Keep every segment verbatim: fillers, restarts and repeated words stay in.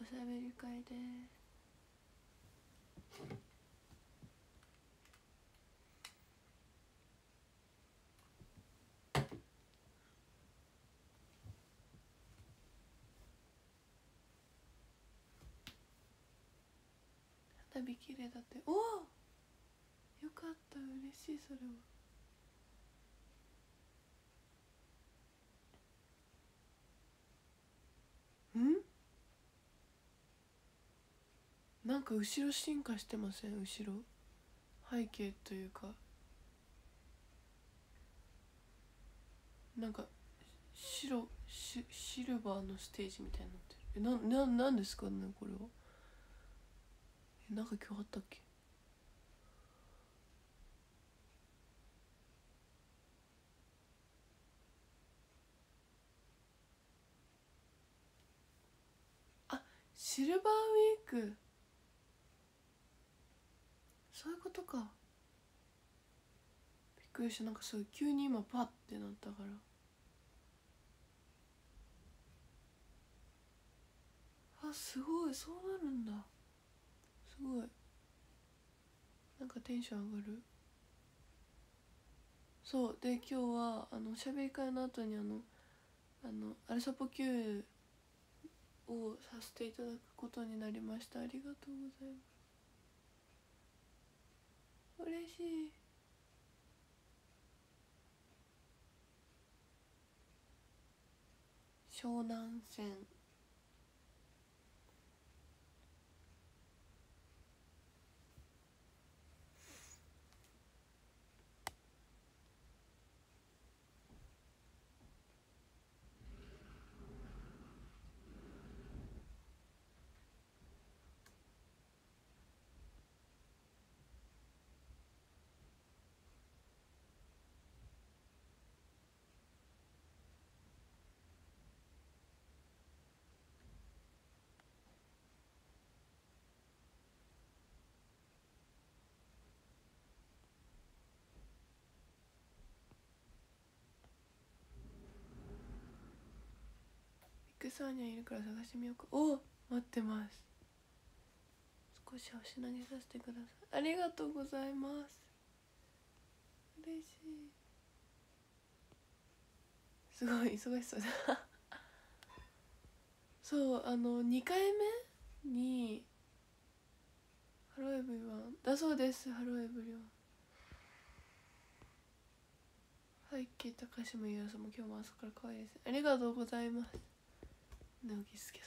しゃべり会で花火綺麗だって。おお、よかった、嬉しい。それはん、なんか後ろ進化してません？後ろ背景というか、なんか白シシルバーのステージみたいになってる。え、な、な、なんですかねこれは。え、なんか今日あったっけ。あ、シルバーウィーク、そういうことか。びっくりした。なんかそう急に今パッてなったから。あ、すごい、そうなるんだ。すごい、なんかテンション上がる。そうで、今日はあのしゃべり会の後にあのあのアルサポ Q をさせていただくことになりました。ありがとうございます。嬉しい。湘南線。ビッグサーニャいるから探してみようか。お、待ってます。少しおしなげさせてください。ありがとうございます。嬉しい。すごい忙しそうだそう、あのにかいめにハローエブリワンだそうです。ハローエブリワン。はい、ケイ高島優さんも今日も朝から可愛いです。ありがとうございます。直樹すけ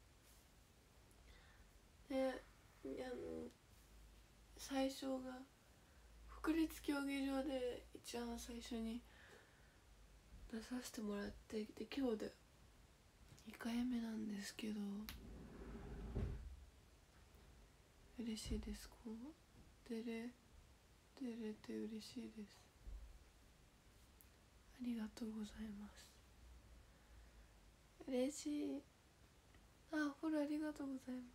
さんで、あの最初が国立競技場で一番最初に出させてもらって、で今日でにかいめなんですけど、嬉しいです。こう出れ出れて嬉しいです。ありがとうございます。嬉しい。あ、ほら、ありがとうございます。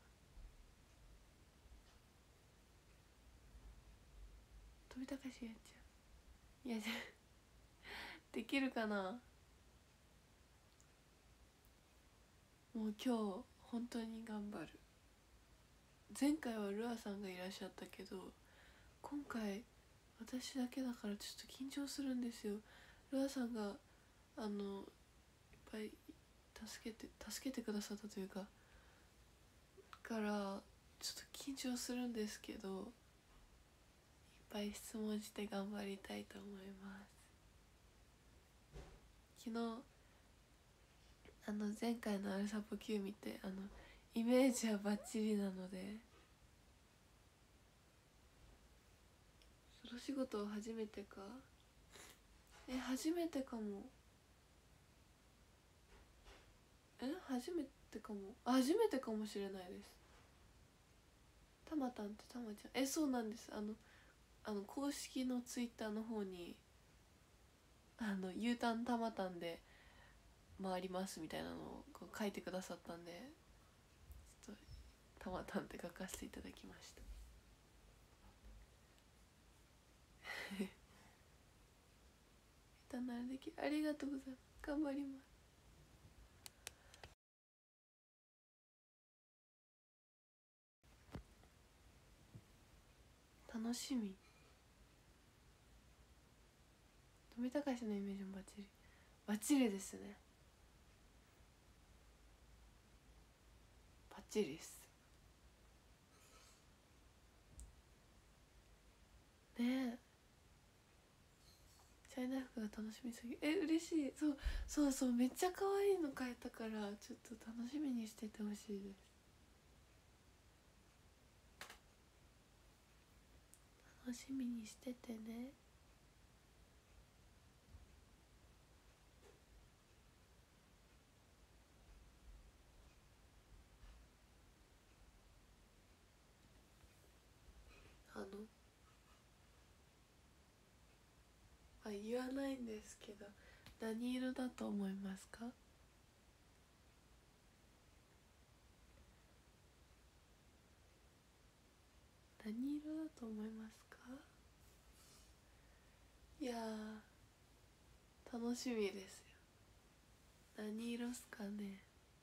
飛び高しやっちゃう。いや、じゃできるかな。もう今日本当に頑張る。前回はルアさんがいらっしゃったけど、今回私だけだからちょっと緊張するんですよ。ルアさんがあのいっぱい助けて助けてくださったというかからちょっと緊張するんですけど、いっぱい質問して頑張りたいと思います。昨日あの前回のアルサポ Q 見て、あのイメージはバッチリなので、ソロ仕事は初めてか。え、初めてかも。え、初めてかも。あ、初めてかもしれないです。たまたんってたまちゃん。え、そうなんです。あのあの公式のツイッターの方にあの U ターンたまたんで回りますみたいなのをこう書いてくださったんで、ちょっとたまたんって書かせていただきました下手ならできる。ありがとうございます。頑張ります。 楽しみ。富高氏のイメージもバッチリバッチリですね。バッチリですね。えチャイナ服が楽しみすぎ。え嬉しい。そうそうそう、めっちゃ可愛いの買えたからちょっと楽しみにしててほしいです。楽しみにしててね。あのあ言わないんですけど、何色だと思いますか？何色だと思いますか？いやー楽しみですよ。何色っすかね。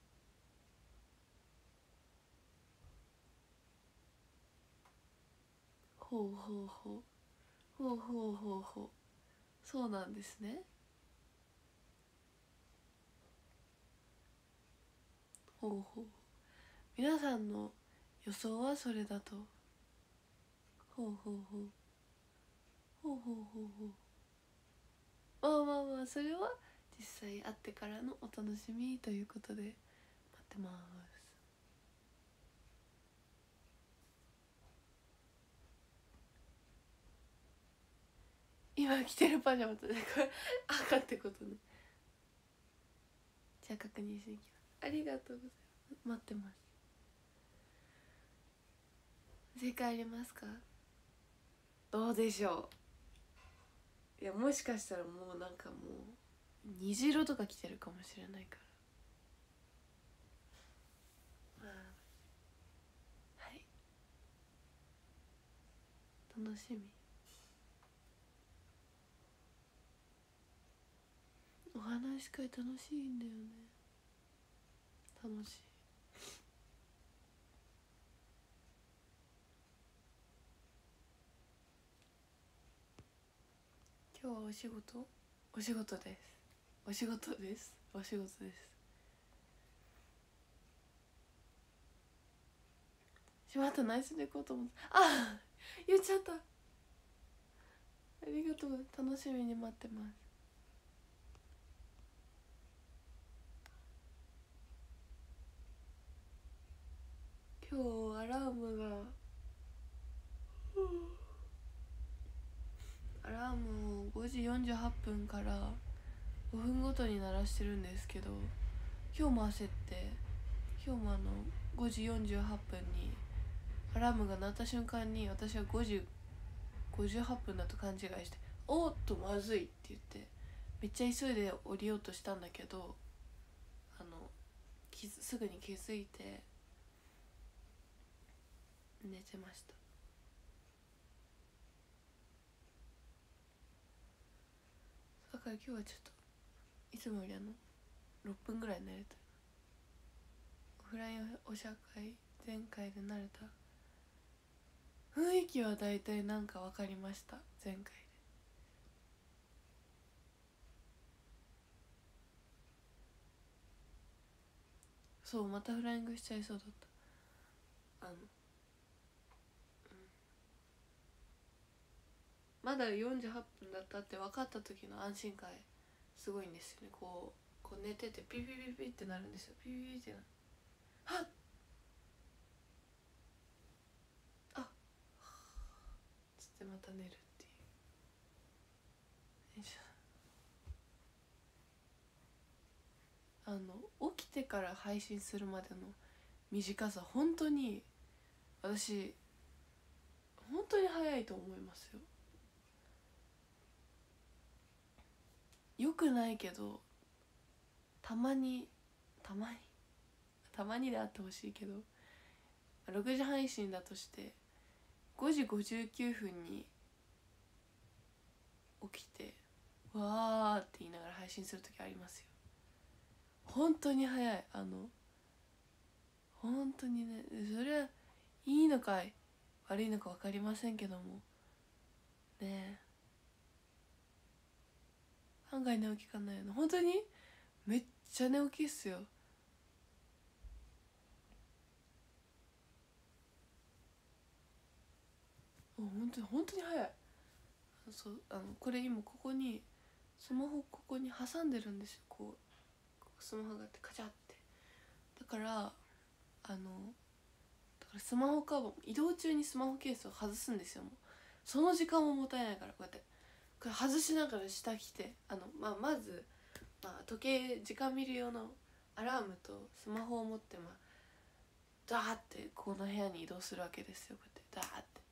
ほうほうほうほうほうほうほう。そうなんですね。ほうほう。皆さんの予想はそれだと。ほうほうほうほうほうほうほう。まあまあまあ、それは実際会ってからのお楽しみということで待ってます。今着てるパジャマとね、これ赤ってことね。じゃあ確認していきます。ありがとうございます。待ってます。正解ありますか？どうでしょう。いや、もしかしたらもうなんかもう虹色とか着てるかもしれないから。まあはい、楽しみ。お話し会楽しいんだよね。楽しい。今日はお仕事お仕事ですお仕事ですお仕事です。しまった、ナイスでいこうと思って、あ言っちゃった。ありがとう。楽しみに待ってます。今日アラームがアラームをごじよんじゅうはっぷんからごふんごとに鳴らしてるんですけど、今日も焦って、今日もあのごじよんじゅうはっぷんにアラームが鳴った瞬間に私はごじごじゅうはっぷんだと勘違いして「おっとまずい」って言ってめっちゃ急いで降りようとしたんだけど、あのすぐに気づいて寝てました。だから今日はちょっといつもよりあのろっぷんぐらい寝れた。オフラインお茶会前回で慣れた雰囲気は大体なんか分かりました。前回でそう、またフライングしちゃいそうだった。あの、うん、まだよんじゅうはっぷんだったって分かった時の安心感すごいんですよね。こうこう寝ててピピピピってなるんですよ。ピピピってなる。はっあつってまた寝るっていう。あの起きてから配信するまでの短さ、本当に私本当に早いと思いますよ。よくないけど、たまにたまにたまにであってほしいけど、ろくじ配信だとしてごじごじゅうきゅうふんに起きてわーって言いながら配信する時ありますよ。本当に早い。あの本当にね、それはいいのかい悪いのか分かりませんけども、 ねえ案外寝起きかんないよな本当にめっちゃ寝起きっすよ。本当に本当に早い。そうあのこれ今ここにスマホここに挟んでるんですよ。こうスマホがあってカチャってだからあのだからスマホカバー移動中にスマホケースを外すんですよ。もうその時間ももったいないからこうやってこれ外しながら下着てあの、まあ、まず、まあ、時計時間見る用のアラームとスマホを持って、まあ、ダーってこの部屋に移動するわけですよ。こうやってダーって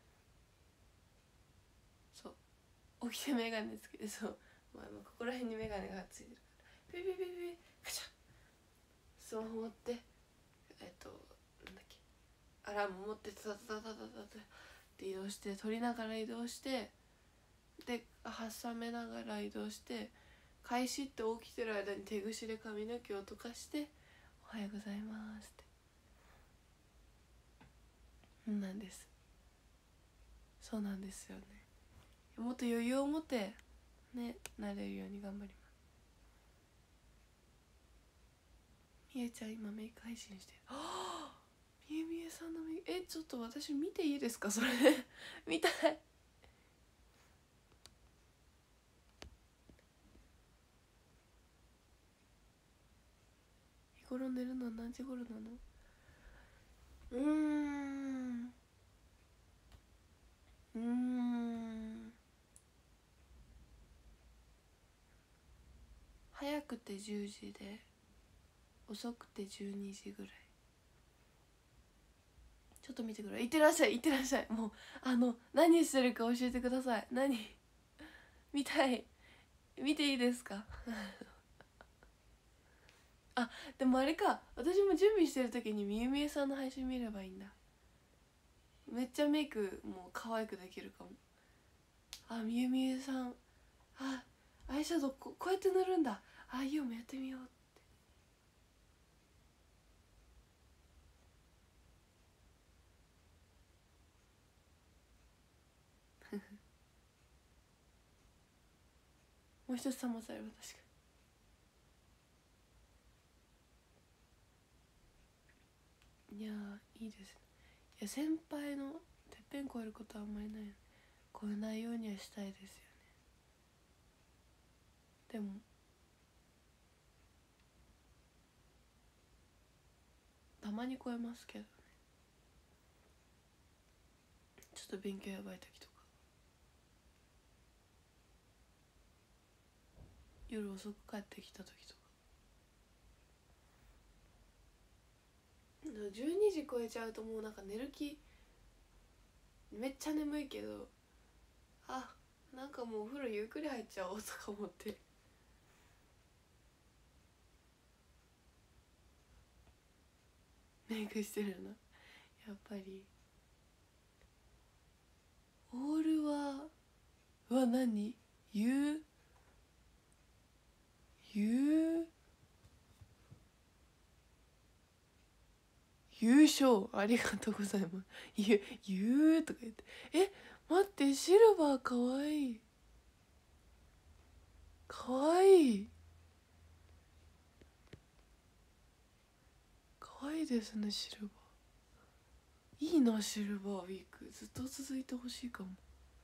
そう起きて眼鏡つけてそう、まあ、ここら辺に眼鏡がついてるからピピピピカチャスマホ持ってえっとなんだっけアラーム持ってタタタタタタって移動して撮りながら移動してで挟めながら移動して開始って起きてる間に手ぐしで髪の毛を溶かして「おはようございます」ってなんです。そうなんですよね。もっと余裕を持ってねなれるように頑張ります。みえちゃん今メイク配信してる。はあみえみえさんのメイクえちょっと私見ていいですかそれ見たい。日頃寝るのは何時頃なの？うーんうーん早くてじゅうじで遅くてじゅうにじぐらい。ちょっと見てくれ。いってらっしゃいいってらっしゃい。もうあの何してるか教えてください。何見たい見ていいですかあでもあれか私も準備してる時にみゆみゆさんの配信見ればいいんだ。めっちゃメイクも可愛くできるかも。あみゆみゆさんあアイシャドウ こ, こうやって塗るんだ。あいいよもやってみようもう一つさんもされば確かに。いやいいですね。いや先輩のてっぺん越えることはあんまりない。超えないようにはしたいですよね。でもたまに超えますけどね。ちょっと勉強やばい時とか夜遅く帰ってきた時とかじゅうにじ超えちゃうともうなんか寝る気めっちゃ眠いけどあなんかもうお風呂ゆっくり入っちゃおうとか思ってメイクしてるな。やっぱりオールはうわ何言う言う優勝ありがとうございます。ゆゆうとか言ってえ待ってシルバーかわいいかわいいかわいいですね。シルバーいいな。シルバーウィークずっと続いてほしいかも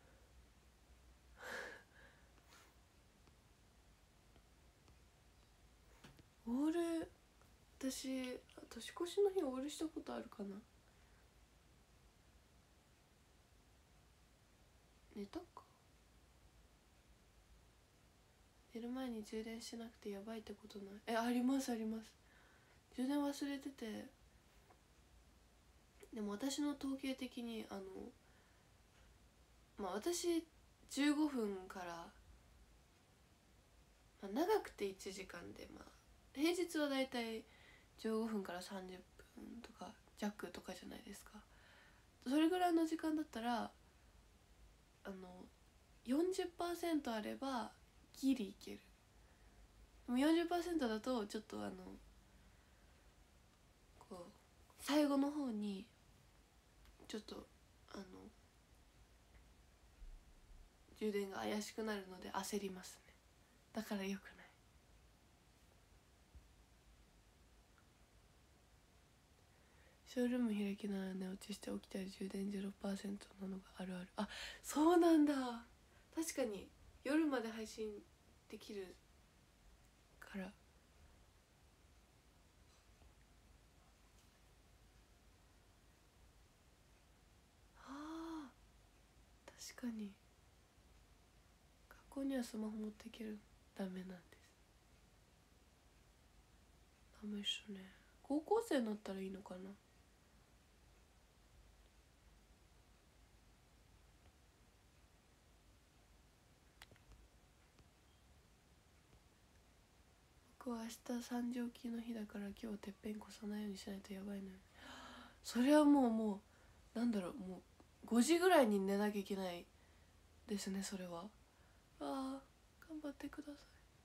オール私年越しの日オールしたことあるかな。寝たか寝る前に充電しなくてやばいってことないえありますあります。充電忘れててでも私の統計的にあのまあ私じゅうごふんから、まあ、長くていちじかんでまあ平日はだいたいじゅうごふんからさんじゅっぷんとか弱とかじゃないですか。それぐらいの時間だったらあの よんじゅっパーセント あればギリいける。でも よんじゅっパーセント だとちょっとあのこう最後の方にちょっとあの充電が怪しくなるので焦りますね。だからよくない。ショールーム開きながら寝落ちして起きたら充電 ゼロパーセント なのがあるある。あ、そうなんだ。確かに夜まで配信できるから。あー、確かに学校にはスマホ持っていける。ダメなんです。ダメっしょね。高校生になったらいいのかな。僕は明日三時起きの日だから今日はてっぺん越さないようにしないとやばいのよ。それはもうもうなんだろう、もうごじぐらいに寝なきゃいけないですね。それはあー、頑張ってくださ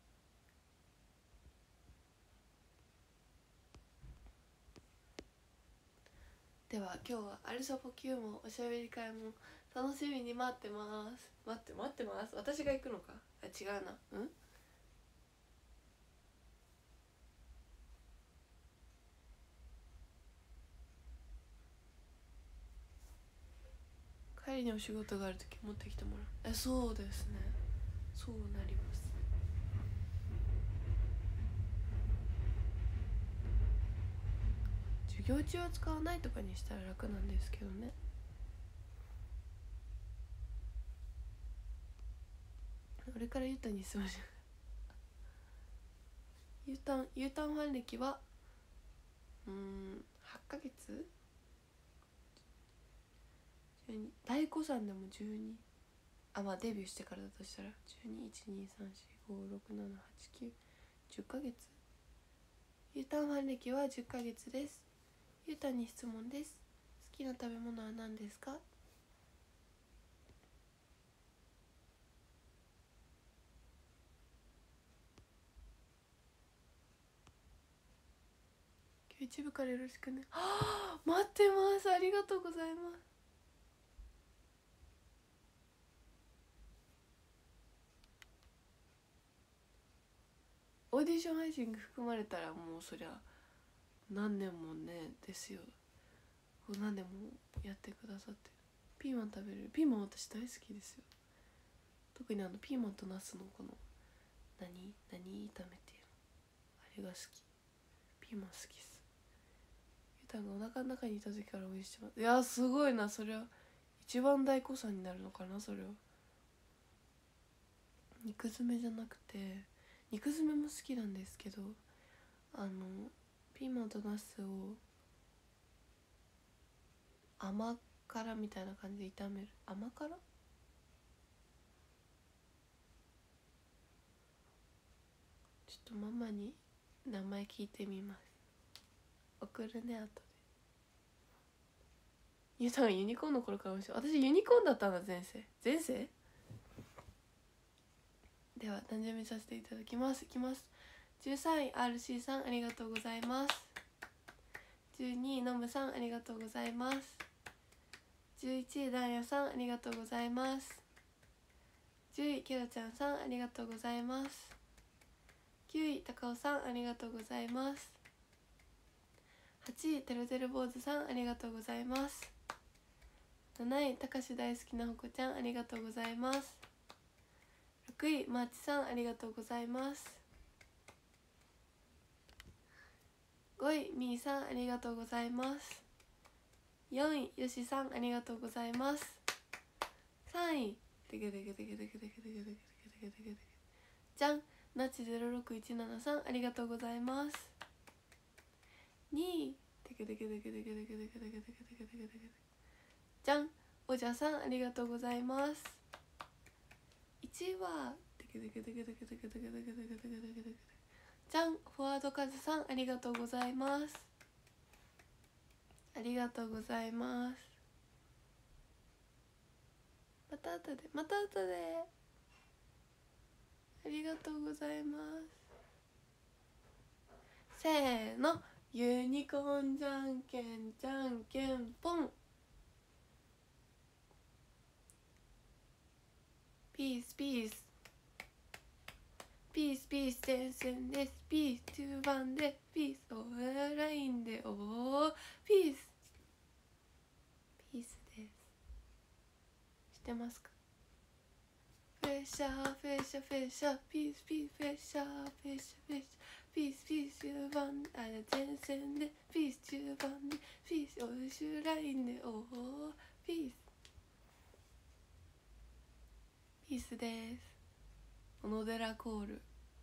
い。では今日はアルサポ Q もおしゃべり会も楽しみに待ってます。待って待ってます。私が行くのか。あ、違うな。うん帰りにお仕事があるとき持ってきてもらう。え、そうですね、そうなります。授業中は使わないとかにしたら楽なんですけどね。俺からゆうたに質問しゆうたん、ゆうたんファン歴はうーんはちかげつ、じゅうに、大子さんでもじゅうに、あ、まあデビューしてからだとしたらじゅうに、いち、に、さん、よん、ご、ろく、なな、はち、きゅう、じゅっかげつ。ゆうたんファン歴はじゅっかげつです。ゆうたんに質問です。好きな食べ物は何ですか？今日一部からよろしくね。はあ、待ってます。ありがとうございます。オーディション配信が含まれたらもうそりゃ何年もねですよ。何年もやってくださってる。ピーマン食べれる。ピーマン私大好きですよ。特にあのピーマンとナスのこの何何炒めっていうの、あれが好き。ピーマン好きっす。ゆうたんがお腹の中にいた時から応援してます。いやすごいな。それは一番大誤算になるのかな。それは肉詰めじゃなくて、肉詰めも好きなんですけど、あのピーマンとナスを甘辛みたいな感じで炒める。甘辛？ちょっとママに名前聞いてみます。送るね、後で。ゆうたんがユニコーンの頃から面白い。私ユニコーンだったんだ。前世前世では誕生日させていただきます。いきます。じゅうさんい アールシー さんありがとうございます。じゅうにいのむさんありがとうございます。じゅういちいダイヤさんありがとうございます。じゅういケロちゃんさんありがとうございます。きゅうい高尾さんありがとうございます。はちいてるてる坊主さんありがとうございます。なないたかし大好きなほこちゃんありがとうございます。ろくいマーチさんありがとうございます。ごいみーさんありがとうございます。よんいよしさんありがとうございます。さんいてけてけてけてけてけてけてけてけてけてけてじゃんなちゼロろくいちななさんありがとうございます。にいてけてけてけてけてけてけてけてけてけてけてけてじゃんおじゃさんありがとうございます。いちいはてけてけてけてけてけてけてけてけてけてけてけてじゃんフォワードカズさんありがとうございます。ありがとうございます。また後でまた後でありがとうございます。せーの、ユニコーンじゃんけんじゃんけんぽん。ピピースピースピースピース点線です。ピース中盤でピースオーラインでおーピースピースです。知ってますか？フェッシャーフェッシャーフェッシャーピースピースフェッシャーフェッシャーフェッシャーピースピース中盤あ前線でピース中盤でピースオーシュラインでおーピースピースです。小野寺コール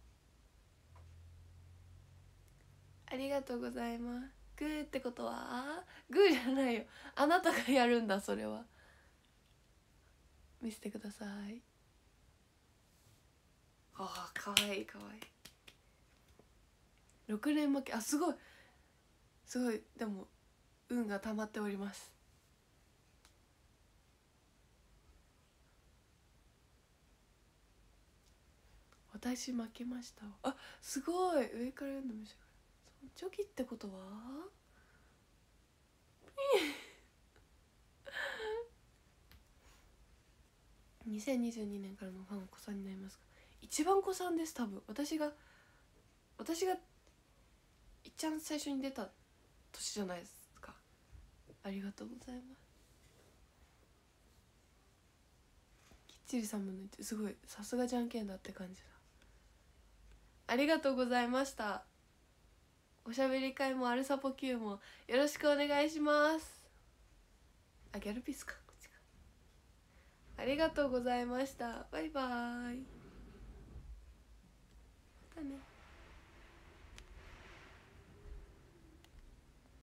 ありがとうございます。グーってことはグーじゃないよ、あなたがやるんだ。それは見せてください。あーかわいいかわいい。ろくねん負け、あすごいすごい。でも運が溜まっております。私負けました。あすごい、上から読んでました。チョキってことはにせんにじゅうにねんからのファンは子さんになりますか？一番子さんです。多分私が私が一番最初に出た年じゃないですか。ありがとうございます。きっちりさんぶんのいち、すごい、さすがじゃんけんだって感じだ。ありがとうございました。おしゃべり会もアルサポ Q もよろしくお願いします。あギャルピースか、こっちか。ありがとうございました。バイバーイ。